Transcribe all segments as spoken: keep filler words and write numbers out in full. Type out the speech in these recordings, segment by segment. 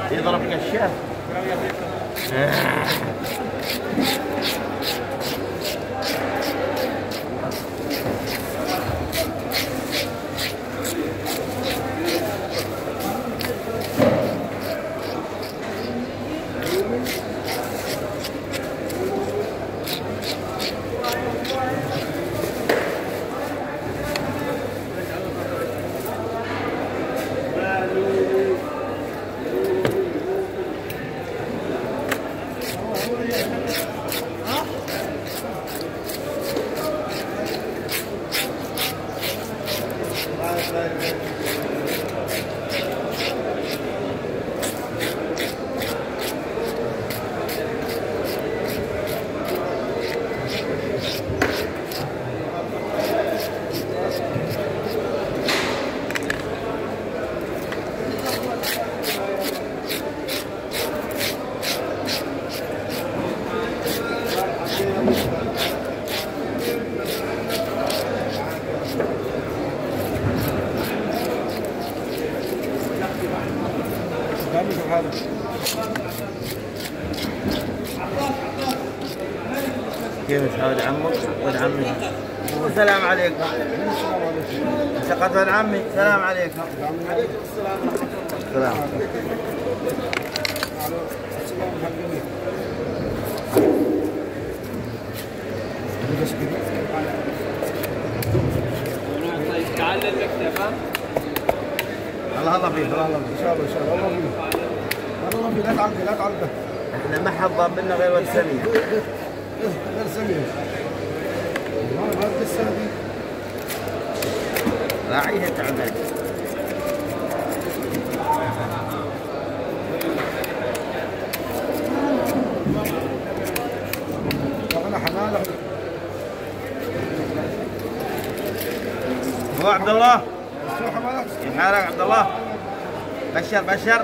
يضرب كشاف. كيف ولد عمك؟ ولد عمي. السلام عليكم. شقة ولد عمي. السلام عليكم. عليكم السلام ورحمة الله. السلام. تعال للمكتب. ها؟ الله الله فيك. الله الله فيك. ان شاء الله ان شاء الله. الله فيك. الله فيك. لا تعلقه لا تعلقه. احنا ما حد ضاب لنا غير ولد سمير. غير سمير. ما هذا السنة دي. راعيها تعبان. انا حماله. هو عبد الله. شو حمالك؟ كيف حالك عبد الله؟ بشر بشر.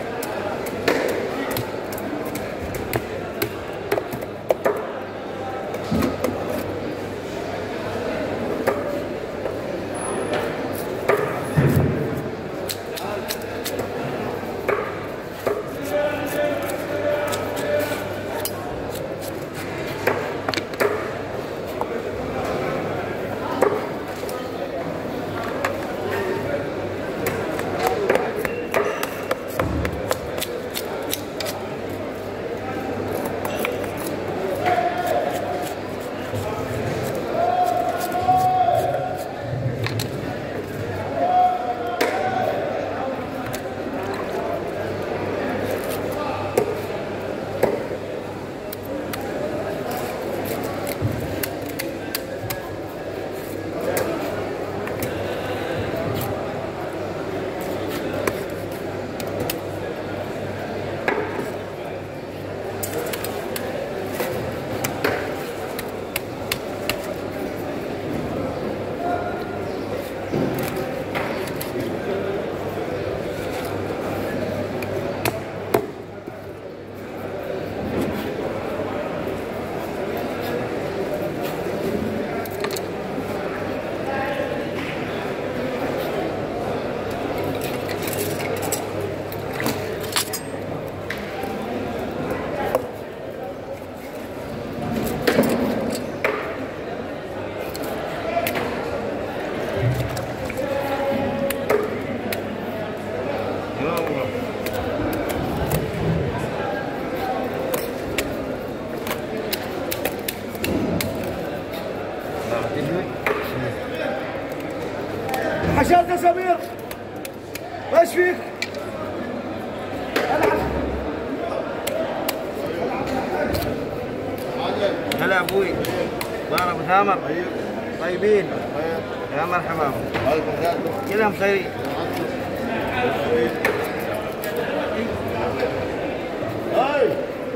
حشرت يا سمير. ايش فيك؟ هلا ابوي. اخبار ابو ثامر؟ طيبين. يا مرحبا. كلهم خيرين. هاي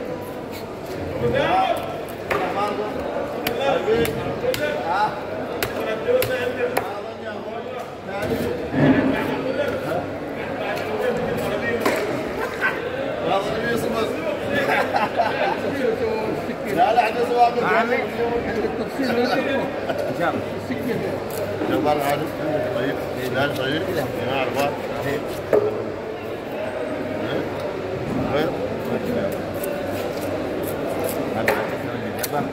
لا لا عندنا سواق عمي التفصيل ان شاء الله. جبار عارف طيب لا طيب يا عرفات غير هذا عندنا من الجبل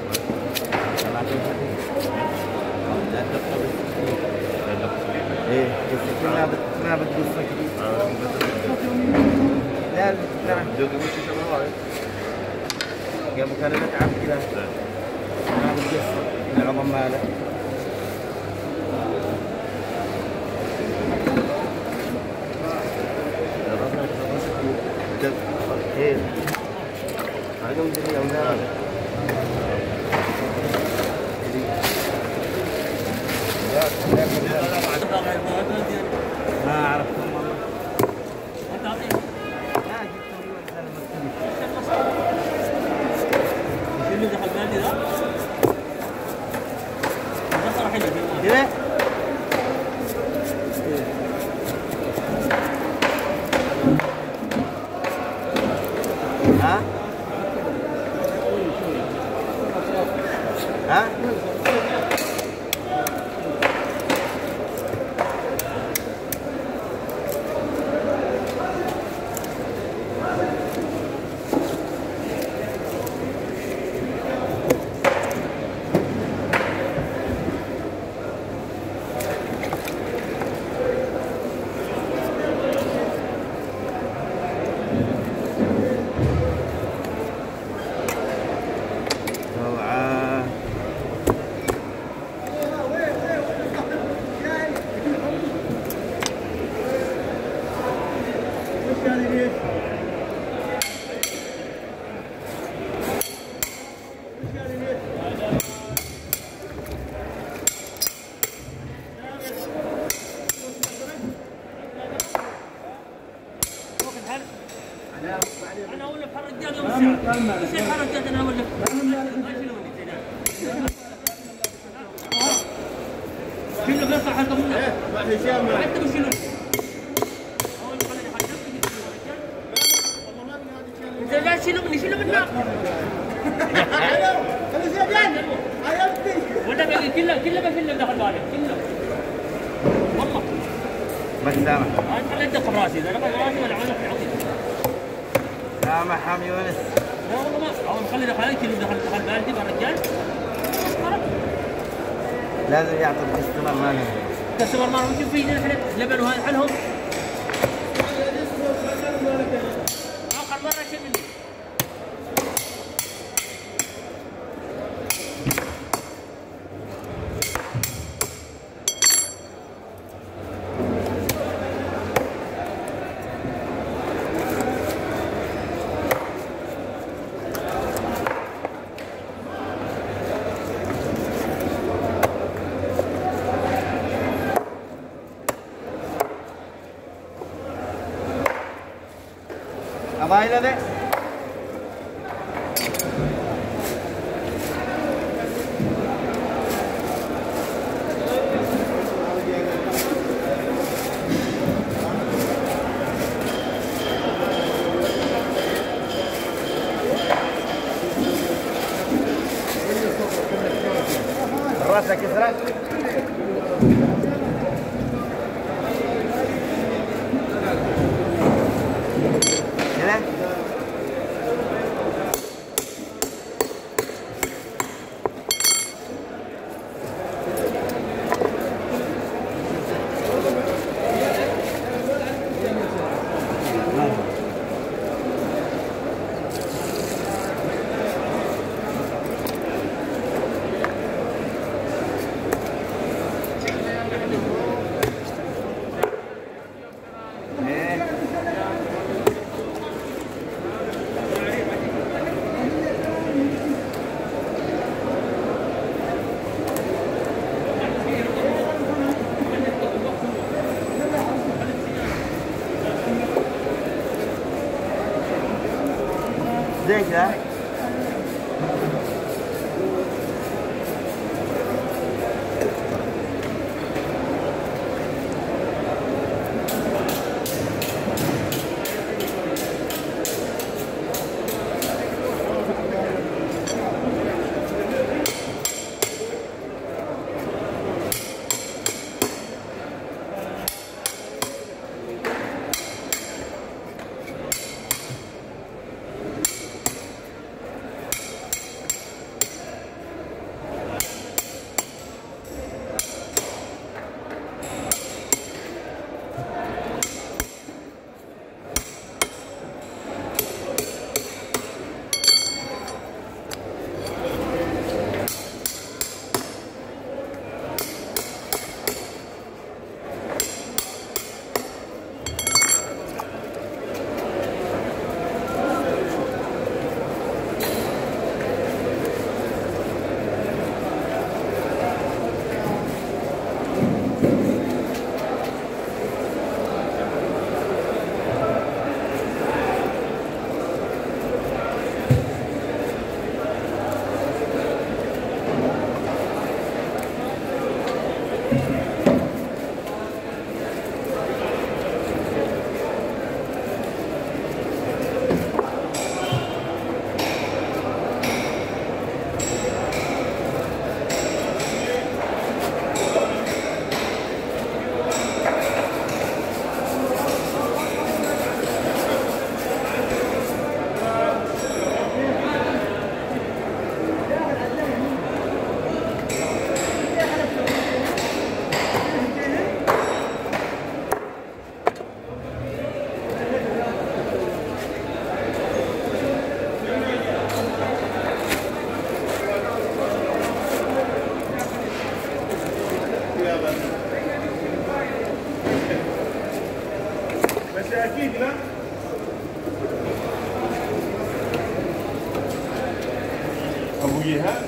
ايه السكينة ما بتقص لا لا دوق مش شغال قبل كان نتعب كذا ما بتقص العظم ماله ايه هذا مدري يوم لا ما عرفتهم والله. انت اعطيهم. لا جبتهم لي ولا انا مكتوب. شو اللي دخل بالي ذا؟ ما صار حلو. كذا؟ ها؟ ها؟ انا اقول لك الرجال يوم الساعه ايش الرجال انا اقول لك شنو بس حتى من ايه ما هشام حتى شنو اول خليني حجبت والله ما من هذه انت جاي شنو مني شنو منك انا زيدان عيبتي ولا باقي كله كله ما في الا دخل بالك كله والله ما سامح انا خليت دخل راسي اذا دخل راسي ولا عملت عظيم سامح عم يونس لا والله ما اول خلي دخل كله دخل دخل بالتي بالرجال لازم يعطي الكستمر مالهم الكستمر مالهم شوف في احنا لبن وهذا حلهم اخر مره شيء مني أبايله ده راسك كسرة زي كده فوقيها